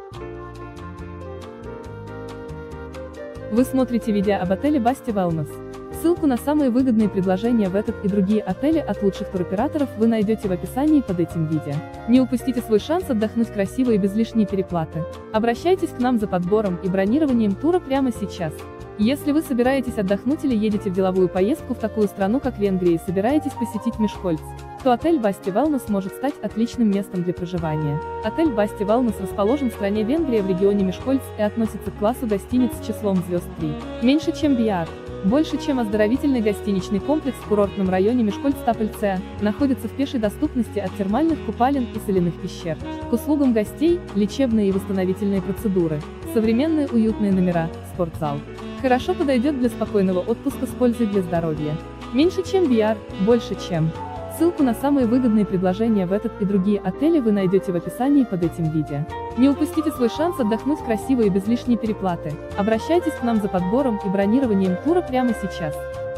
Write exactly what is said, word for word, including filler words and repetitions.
Вы смотрите видео об отеле Basti Wellness. Ссылку на самые выгодные предложения в этот и другие отели от лучших туроператоров вы найдете в описании под этим видео. Не упустите свой шанс отдохнуть красиво и без лишней переплаты. Обращайтесь к нам за подбором и бронированием тура прямо сейчас. Если вы собираетесь отдохнуть или едете в деловую поездку в такую страну, как Венгрия, и собираетесь посетить Мишкольц, то отель Basti Wellness может стать отличным местом для проживания. Отель Basti Wellness расположен в стране Венгрия в регионе Мишкольц и относится к классу гостиниц с числом звезд три. Меньше чем Биар. Больше чем оздоровительный гостиничный комплекс в курортном районе Мишкольц-Тапельце, находится в пешей доступности от термальных купалин и соляных пещер. К услугам гостей – лечебные и восстановительные процедуры, современные уютные номера, спортзал. Хорошо подойдет для спокойного отпуска с пользой для здоровья. Меньше чем Биар, больше чем. Ссылку на самые выгодные предложения в этот и другие отели вы найдете в описании под этим видео. Не упустите свой шанс отдохнуть красиво и без лишней переплаты. Обращайтесь к нам за подбором и бронированием тура прямо сейчас.